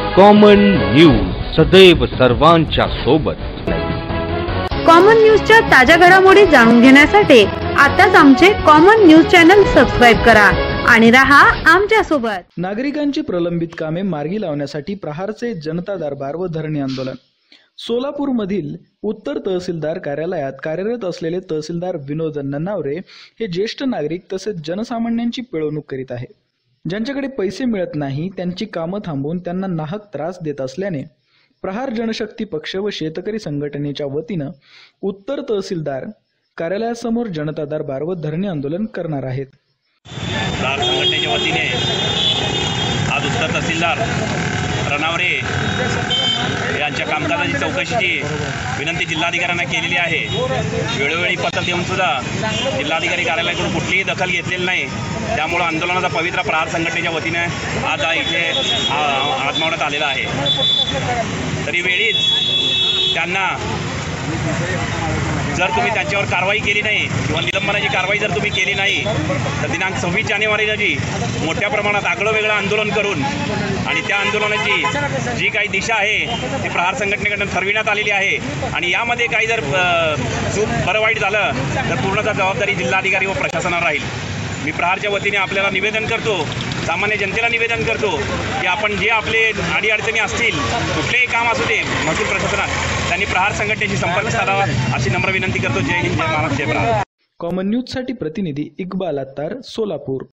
Common news सदैव सर्वांच्या सोबत। कॉमन न्यूजच्या ताज्या घडामोडी जाणून घेण्यासाठी आताच आमचे कॉमन न्यूज चॅनल सबस्क्राइब करा आणि रहा आमच्या सोबत। नागरिकांची प्रलंबित कामे मार्गी लावण्यासाठी प्रहारचे जनता दरबार व धरणे आंदोलन। सोलापूर मधील उत्तर तहसीलदार कार्यालयात कार्यरत असलेले तहसीलदार विनोद नन्नावरे हे ज्येष्ठ नागरिक तसेच जनसामान्यांची पिळवणूक करीत आहे। ज्यांच्याकडे पैसे मिळत नाही त्यांची कामं थांबवून त्यांना नाहक त्रास देत असल्याने प्रहार जनशक्ती पक्ष व शेतकरी संघटनेच्या वतीनं उत्तर तहसीलदार कार्यालयासमोर जनता दरबार व धरणे आंदोलन करणार आहेत। प्रहार संघटनेच्या वतीने आज उत्तर तहसीलदार रणावरे यांच्या कामकाजाची चौकशीची विनंती जिल्हाधिकाऱ्यांना केलेली आहे। वेळोवेळी पत्र देऊन सुद्धा जिल्हाधिकारी कार्यालयाकडून कुठलीही दखल घेतलेली नाही। त्यामुळे आंदोलनाचा पवित्रा प्रहार संघटनेच्या वतीने आज इथे आजमावण्यात आलेला आहे। तरी वेळीच त्यांना जर तुम्ही त्यांच्यावर कारवाई केली नाही किंवा निलंबनाची कारवाई जर तुम्ही केली नाही तर दिनांक 26 जानेवारी रोजी मोठ्या प्रमाणात आगळं वेगळं आंदोलन करून आणि त्या आंदोलनाची जी काही दिशा आहे ती प्रहार संघटनेकडून ठरविण्यात आलेली आहे आणि यामध्ये काही जर चूक बरं वाईट झालं तर पूर्णतः जबाबदारी जिल्हाधिकारी व प्रशासनावर राहील। मी प्रहारच्या वतीने आपल्याला निवेदन करतो, सामान्य जनतेला निवेदन करतो की आपण जे आपले अडीअडचणी असतील कुठलेही काम असू दे महसूल प्रशासनात त्यांनी प्रहार संघटनेशी संपर्क साधावा अशी नम्र विनंती करतो। जय हिंद, जय महाराष्ट्र, जय प्रहार। कॉमन न्यूज साठी प्रतिनिधी इक्बाल अत्तार, सोलापूर।